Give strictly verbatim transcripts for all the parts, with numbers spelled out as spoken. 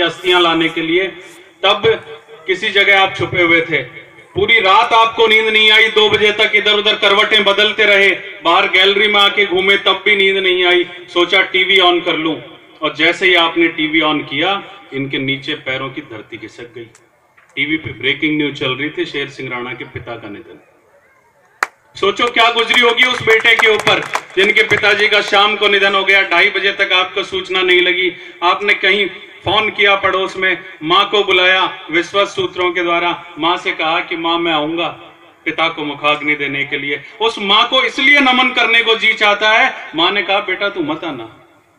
अस्थियां लाने के लिए, तब किसी जगह आप छुपे हुए थे। पूरी रात आपको नींद नहीं आई, दो बजे तक इधर उधर करवटें बदलते रहे, बाहर गैलरी में आके घूमे, तब भी नींद नहीं आई। सोचा टीवी ऑन कर लूं, और जैसे ही आपने टीवी ऑन किया, इनके नीचे पैरों की धरती खिसक गई। टीवी पे ब्रेकिंग न्यूज चल रही थी, शेर सिंह राणा के पिता का निधन। सोचो क्या गुजरी होगी उस बेटे के ऊपर जिनके पिताजी का शाम को निधन हो गया। ढाई बजे तक आपको सूचना नहीं लगी, आपने कहीं फोन किया पड़ोस में, मां को बुलाया विश्वस्त सूत्रों के द्वारा, मां से कहा कि मां मैं आऊंगा पिता को मुखाग्नि देने के लिए। उस मां को इसलिए नमन करने को जी चाहता है, मां ने कहा बेटा तू मत आना।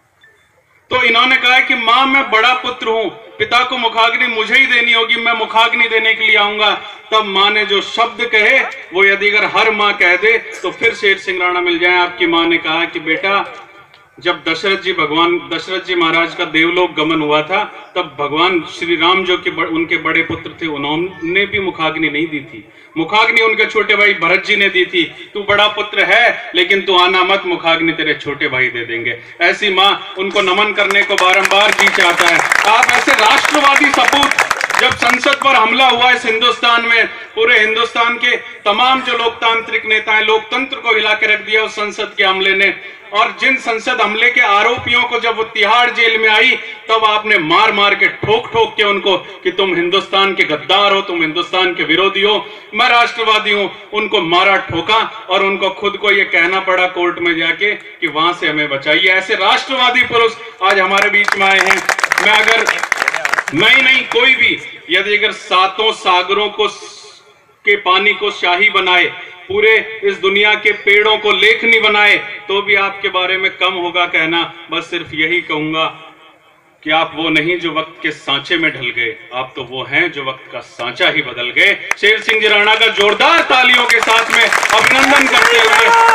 तो इन्होंने कहा कि मां मैं बड़ा पुत्र हूं, पिता को मुखाग्नि मुझे ही देनी होगी, मैं मुखाग्नि देने के लिए आऊंगा। तब मां ने जो शब्द कहे वो यदि अगर हर मां कह दे तो फिर शेर सिंह राणा मिल जाए। आपकी मां ने कहा कि बेटा जब दशरथ जी भगवान दशरथ जी महाराज का देवलोक गमन हुआ था, तब भगवान श्री राम जो कि उनके बड़े पुत्र थे, उन्होंने भी मुखाग्नि नहीं दी थी, मुखाग्नि उनके छोटे भाई भरत जी ने दी थी। तू बड़ा पुत्र है लेकिन तू आना मत, मुखाग्नि तेरे छोटे भाई दे देंगे। ऐसी मां उनको नमन करने को बारंबार जी चाहता है। आप ऐसे राष्ट्रवादी सपूत, जब संसद पर हमला हुआ इस हिंदुस्तान में, पूरे हिंदुस्तान के तमाम जो लोकतांत्रिक नेता हैं, लोकतंत्र को हिला के रख दिया उस संसद के हमले ने। और जिन संसद हमले के आरोपियों को जब वो तिहाड़ जेल में आई, तब आपने मार मार के ठोक ठोक के उनको कि तुम हिंदुस्तान के गद्दार हो, तुम हिंदुस्तान के विरोधी हो, मैं राष्ट्रवादी हूं, उनको मारा ठोका और उनको खुद को ये कहना पड़ा कोर्ट में जाके कि वहां से हमें बचाइए। ऐसे राष्ट्रवादी पुरुष आज हमारे बीच में आए हैं। मैं अगर मैं ही नहीं, कोई भी यदि अगर सातों सागरों को के पानी को शाही बनाए, पूरे इस दुनिया के पेड़ों को लेखनी बनाए, तो भी आपके बारे में कम होगा कहना। बस सिर्फ यही कहूंगा कि आप वो नहीं जो वक्त के सांचे में ढल गए, आप तो वो हैं जो वक्त का सांचा ही बदल गए। शेर सिंह जी राणा का जोरदार तालियों के साथ में अभिनंदन करते हुए